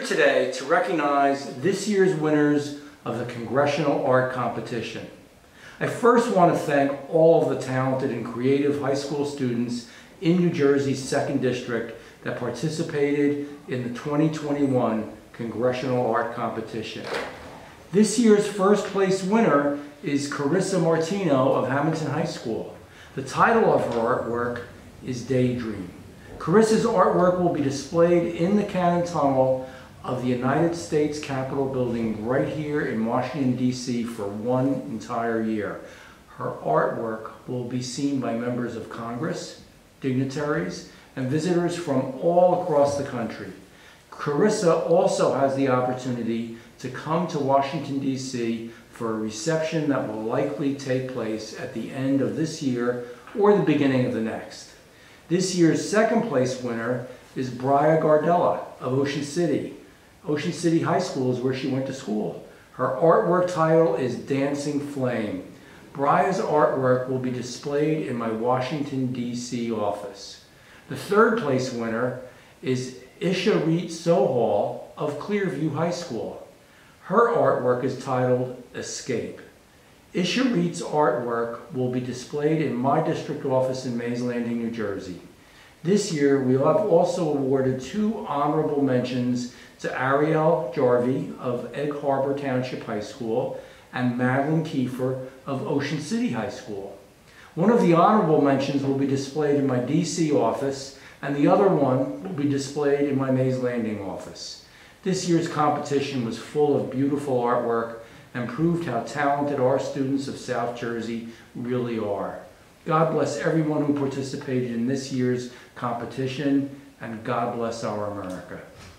today to recognize this year's winners of the Congressional Art Competition. I first want to thank all of the talented and creative high school students in New Jersey's 2nd District that participated in the 2021 Congressional Art Competition. This year's first place winner is Carissa Martino of Hamilton High School. The title of her artwork is Daydream. Carissa's artwork will be displayed in the Cannon Tunnel of the United States Capitol building right here in Washington, D.C. for one entire year. Her artwork will be seen by members of Congress, dignitaries, and visitors from all across the country. Carissa also has the opportunity to come to Washington, D.C. for a reception that will likely take place at the end of this year or the beginning of the next. This year's 2nd place winner is Bria Gardella of Ocean City. Ocean City High School is where she went to school. Her artwork title is Dancing Flame. Bria's artwork will be displayed in my Washington, D.C. office. The 3rd place winner is Isharit Sohal of Clearview High School. Her artwork is titled Escape. Isharit's artwork will be displayed in my district office in Mays Landing, New Jersey. This year, we have also awarded 2 honorable mentions to Ariel Jarvie of Egg Harbor Township High School and Madeline Kiefer of Ocean City High School. One of the honorable mentions will be displayed in my DC office, and the other one will be displayed in my Mays Landing office. This year's competition was full of beautiful artwork and proved how talented our students of South Jersey really are. God bless everyone who participated in this year's competition, and God bless our America.